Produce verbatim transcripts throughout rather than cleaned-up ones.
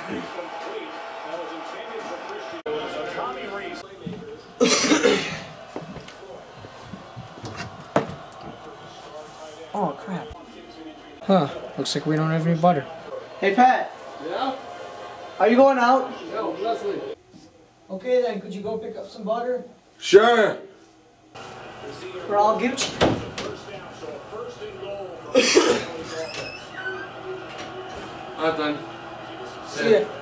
Oh crap. Huh, looks like we don't have any butter. Hey Pat. Yeah? Are you going out? No, Leslie. Okay then, could you go pick up some butter? Sure. Or I'll give it you. I'm done. See ya.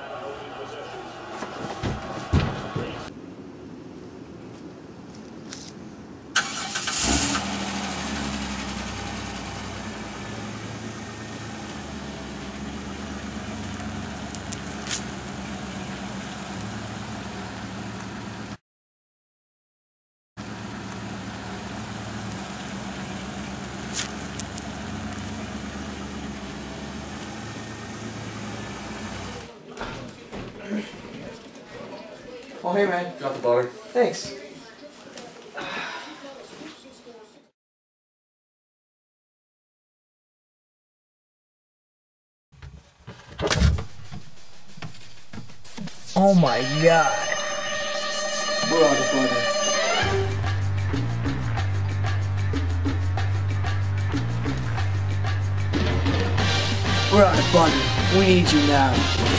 Oh hey man. Got the butter. Thanks. Oh my god. We're out of butter. We're out of butter. We need you now.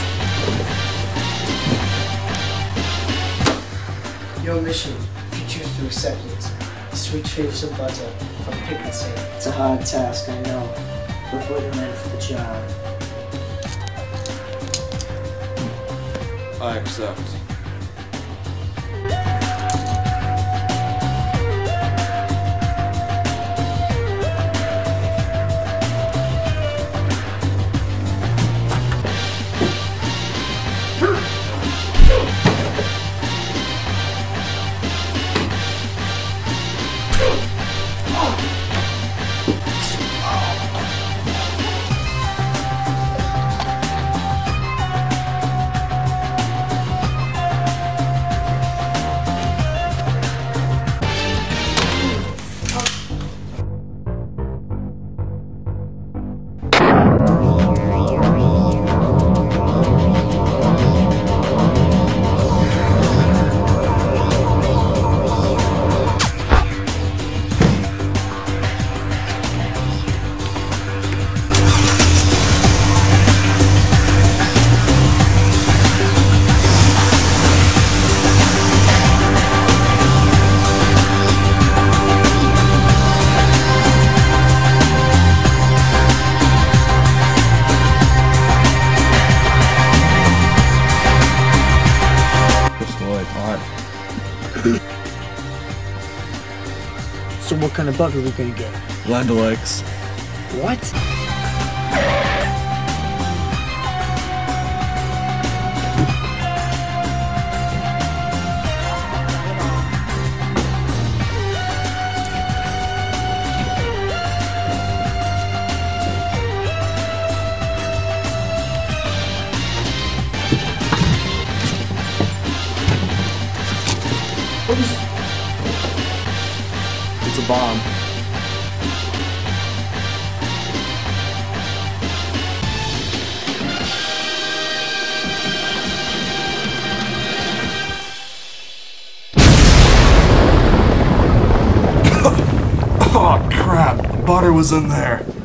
Your mission, if you choose to accept it, is to retrieve some butter from Pick and Save. It's a hard task, I know, but we're the men for the job. I accept. So what kind of butter are we gonna get? Linda likes. What? What is it? It's a bomb. Oh crap, butter was in there.